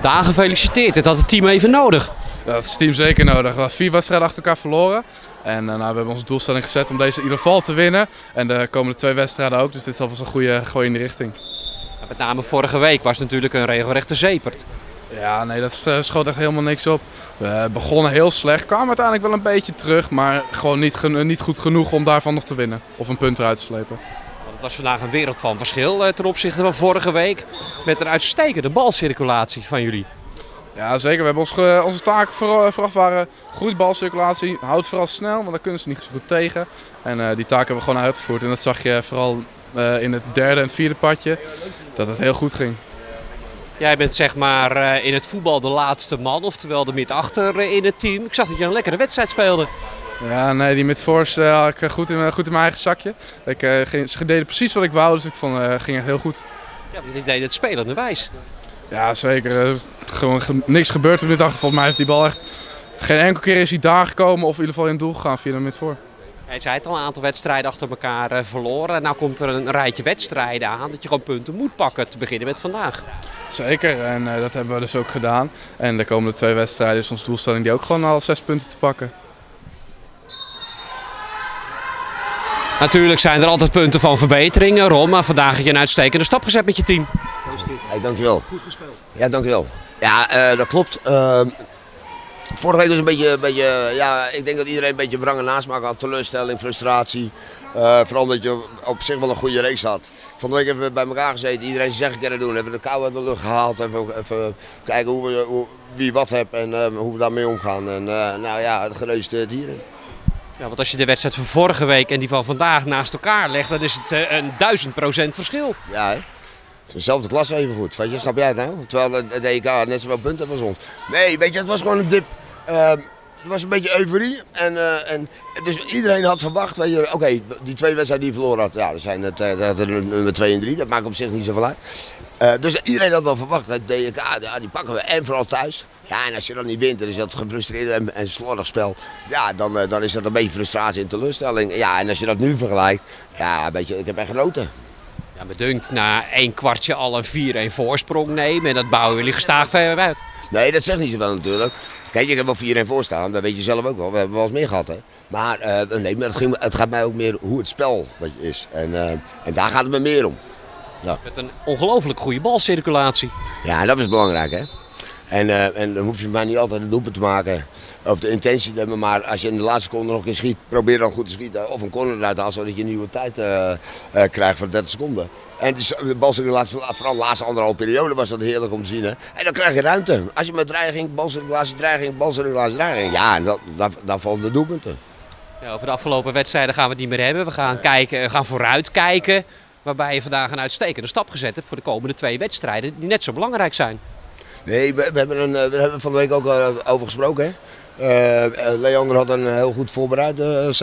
Daar gefeliciteerd, dit had het team even nodig. Dat is het team zeker nodig. We hebben 4 wedstrijden achter elkaar verloren. En we hebben onze doelstelling gezet om deze in ieder geval te winnen. En de komende 2 wedstrijden ook, dus dit is alvast een goede gooi in de richting. Met name vorige week was het natuurlijk een regelrechte zepert. Ja, nee, dat schoot echt helemaal niks op. We begonnen heel slecht, kwamen uiteindelijk wel een beetje terug, maar gewoon niet goed genoeg om daarvan nog te winnen. Of een punt eruit te slepen. Het was vandaag een wereld van verschil ten opzichte van vorige week. Met een uitstekende balcirculatie van jullie. Ja, zeker. We hebben onze taken vooraf waren goede balcirculatie. Houd vooral snel, want daar kunnen ze niet zo goed tegen. En die taken hebben we gewoon uitgevoerd. En dat zag je vooral in het 3e en 4e padje, dat het heel goed ging. Jij bent zeg maar in het voetbal de laatste man, oftewel de mid-achter in het team. Ik zag dat je een lekkere wedstrijd speelde. Ja, nee, die midforce had ik goed in mijn eigen zakje. Ze deden precies wat ik wou, dus ik vond ging echt heel goed. Ja, die deed het spelende wijs. Ja, zeker. Gewoon niks gebeurd op dit dag. Volgens mij heeft die bal echt geen enkele keer is hij daar gekomen of in ieder geval in het doel gegaan via de midvoor. Hij zei het al, een aantal wedstrijden achter elkaar verloren. Nou komt er een rijtje wedstrijden aan dat je gewoon punten moet pakken, te beginnen met vandaag. Zeker, en dat hebben we dus ook gedaan. En de komende 2 wedstrijden is onze doelstelling die ook gewoon al 6 punten te pakken. Natuurlijk zijn er altijd punten van verbetering, Ron, maar vandaag heb je een uitstekende stap gezet met je team. Hey, dankjewel. Goed gespeeld. Ja, dankjewel. Ja, dat klopt. Vorige week was een beetje, ja, ik denk dat iedereen een beetje wrange nasmaak had. Teleurstelling, frustratie. Vooral omdat je op zich wel een goede race had. Van de week hebben we bij elkaar gezeten, iedereen zijn zeggen kunnen doen. Hebben de kou uit de lucht gehaald, even kijken wie wat heeft en hoe we daarmee omgaan. En nou ja, het gereusd hierin. Ja, want als je de wedstrijd van vorige week en die van vandaag naast elkaar legt, dan is het een 1000% verschil. Ja, hè? Het is dezelfde klasse even goed, weet je, snap jij het nou? Terwijl de EK net zoveel punten was ons. Nee, weet je, het was gewoon een dip. Het was een beetje euforie en dus iedereen had verwacht, weet je, oké, die 2 wedstrijden die je verloren had, ja, dat zijn het nummer 2 en 3, dat maakt op zich niet zoveel uit. Dus iedereen had wel verwacht, het DK, ja, die pakken we en vooral thuis. Ja, en als je dan niet wint, dan is dat gefrustreerd en slordig spel. Ja, dan is dat een beetje frustratie en teleurstelling. Ja, en als je dat nu vergelijkt, ja, weet je, ik heb echt genoten. Ja, me dunkt na 1 kwartje al een 4-1 voorsprong nemen en dat bouwen jullie gestaag ver uit. Nee, dat zegt niet zoveel natuurlijk. Kijk, je hebt wel 4-1 voor staan, dat weet je zelf ook wel. We hebben wel eens meer gehad, hè. Maar, nee, maar het gaat mij ook meer hoe het spel is. En daar gaat het me meer om. Ja. Met een ongelooflijk goede balcirculatie. Ja, en dat is belangrijk, hè. En dan hoef je maar niet altijd een doelpunt te maken of de intentie te hebben. Maar als je in de laatste seconde nog een keer schiet, probeer dan goed te schieten. Of een corner eruit te halen, zodat je een nieuwe tijd krijgt voor 30 seconden. En de balcirculatie, vooral de laatste 1,5 periode was dat heerlijk om te zien. Hè? En dan krijg je ruimte. Als je met dreiging, balcirculatie, dreiging. Ja, en dan vallen de doelpunten. Ja, over de afgelopen wedstrijden gaan we het niet meer hebben. We gaan kijken, gaan vooruit kijken. Waarbij je vandaag een uitstekende stap gezet hebt voor de komende 2 wedstrijden die net zo belangrijk zijn. Nee, we hebben van de week ook over gesproken. Leander had een heel goed voorbereid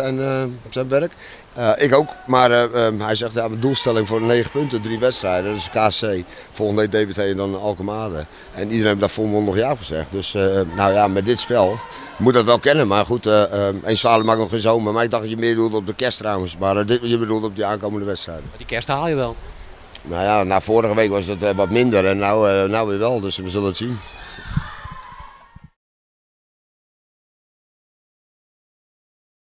zijn werk. Ik ook, maar hij zegt ja, de doelstelling voor 9 punten, 3 wedstrijden. Dus KC, volgende week DBT en dan Alkmaar. En iedereen heeft daar volmondig ja op gezegd. Dus nou ja, met dit spel moet dat wel kennen. Maar goed, 1 Zwaluw maakt nog geen zomer. Maar ik dacht dat je meer doelde op de kerst trouwens. Maar je bedoelt op die aankomende wedstrijden. Die kerst haal je wel. Nou ja, na vorige week was het wat minder en nou weer wel. Dus we zullen het zien.